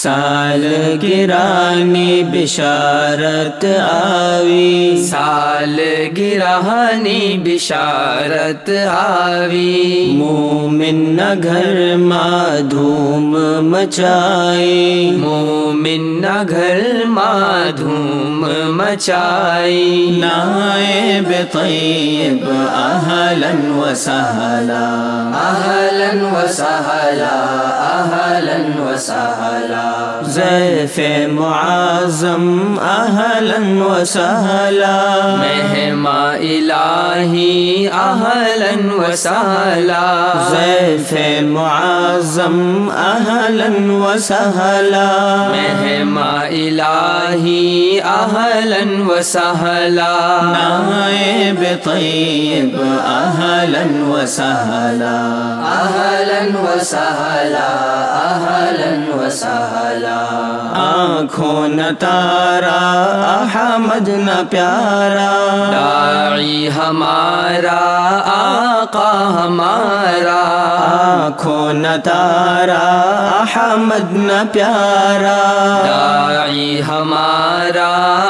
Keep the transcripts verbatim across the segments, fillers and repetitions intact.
سال گرانی بشارت آوی، سال گرانی بشارت آوی، مومن نہ گھر ماں دھوم مچائی، مومن نہ گھر ماں دھوم مچائی، نائب طیب اہلا و سہلا، اہلا و سہلا، اہلا و سہلا، ضیف معظم اہلا و سہلا، مہماں الہی اہلا و سہلا، ضیف معظم اہلا و سہلا، مہماں الہی اہلا و سہلا، نائب طیب اہلا و سہلا، اہلا و سہلا، اہلا و سہلا، آنکھوں نہ تارا احمد نہ پیارا، داعی ہمارا آقا ہمارا، آنکھوں نہ تارا احمد نہ پیارا، داعی ہمارا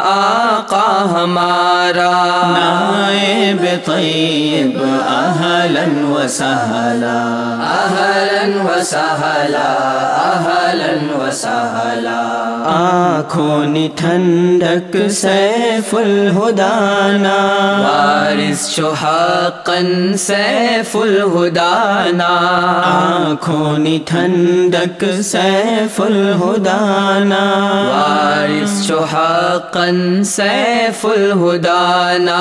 آقا ہمارا، نائب طیب اہلا و سہلا، اہلا و سہلا، اہلا و سہلا، آنکھوں نے ٹھنڈک سیف الہدانا، وارث شحقا سیف الہدانا، آنکھوں نے ٹھنڈک سیف الہدانا، وارث شحقا سیف الہدانا،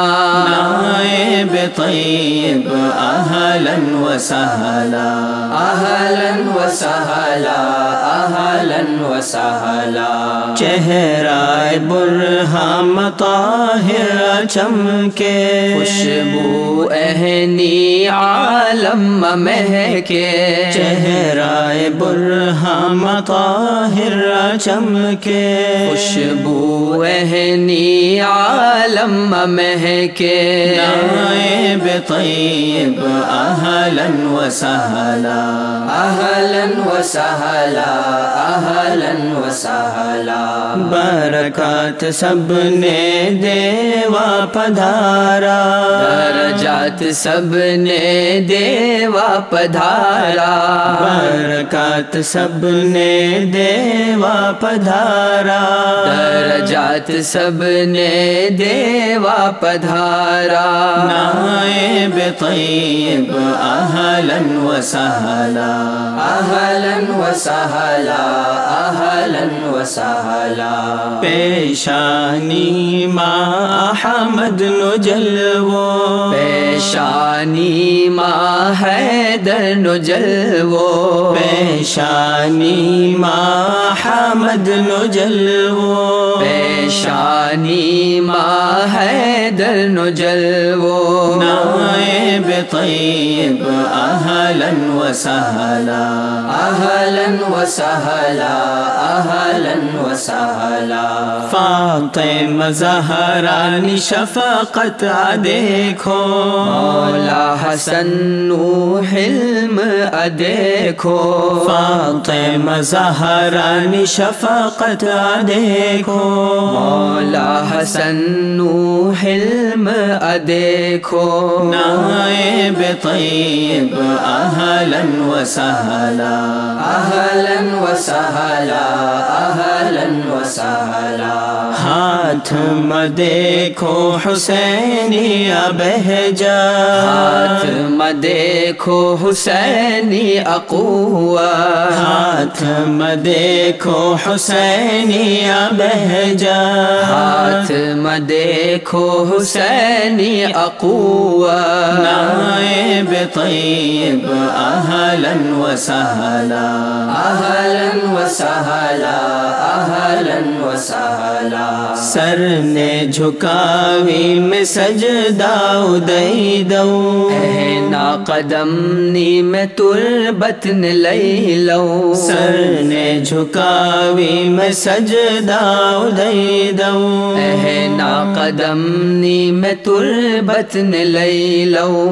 نائب طیب اہلا و سہلا، اہلا و سہلا، اہلا و سہلا، چہرہ برہم طاہر چمکے، خوشبو اہنی عالم مہکے، چہرہ برہم طاہر چمکے، خوشبو اہنی عالم مہکے، نائب طیب اہلا و سہلا، اہلا و سہلا، اہلا و سہلا، برکات سب نے دیوا پدھارا، درجات سب نے دیوا پدھارا، برکات سب نے دیوا پدھارا، درجات سب نے دیوا پدھارا، نائب طیب اہلا و سہلا، اہلا و سہلا، اہلا و سہلا، پیشانی ماں احمد نو جلوو، پیشانی ماں حیدر نو جلوو، پیشانی ماں احمد نو جلوو، پیشانی ماں حیدر نو جلوو، نائب طیب اہلا و سہلا، اہلا و سہلا، اہلا و سہلا، فاطمہ زہرا شفقت دیکھو، مولا حسن نو حلم دیکھو، فاطمہ زہرا شفقت دیکھو، مولا حسن نو حلم دیکھو، نائب طیب اہلا و سہلا، اہلا و سہلا، اہلا و سہلا، ہاتھ میں دیکھو حسینی بہجا، ہاتھ میں دیکھو حسینی اقوا، ہاتھ میں دیکھو حسینی بہجا، ہاتھ میں دیکھو حسینی اقوا، نائب طیب اہلا و سہلا، اہلا و سہلا، اہلا و سہلا، سر نے جھکاوی میں سجدہ دئی دو، اہنا قدم نی میں تربت لئی لو، سر نے جھکاوی میں سجدہ دئی دو، اہنا قدم نی میں تربت لئی لو،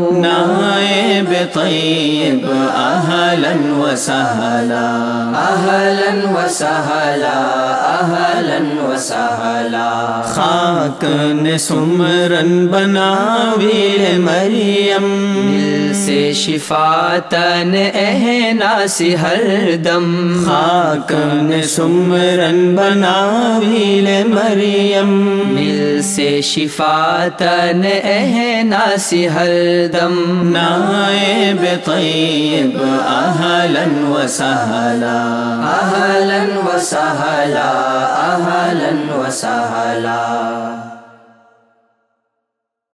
نائب طیب اہلا و سہلا اہلا و سہلا اہلا و سہلا خاک نے سمرن بناویل مریم دل سے شفا تن احناسی ہر دم خاک نے سمرن بناویل مریم دل سے شفا تن احناسی ہر دم نائب طیب اہلا و سہلا اہلا و سہلا اہلا و سہلا